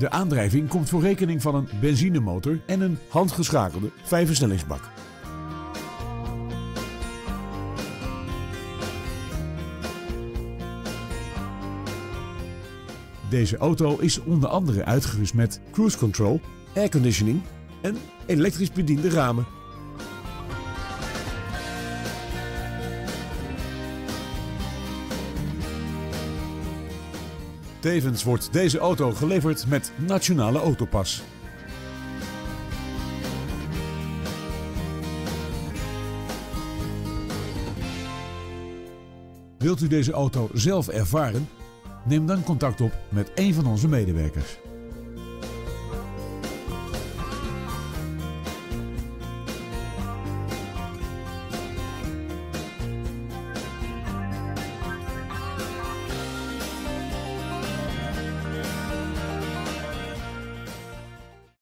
De aandrijving komt voor rekening van een benzinemotor en een handgeschakelde 5-versnellingsbak. Deze auto is onder andere uitgerust met cruise control, airconditioning en elektrisch bediende ramen. Tevens wordt deze auto geleverd met Nationale Autopas. Wilt u deze auto zelf ervaren? Neem dan contact op met een van onze medewerkers.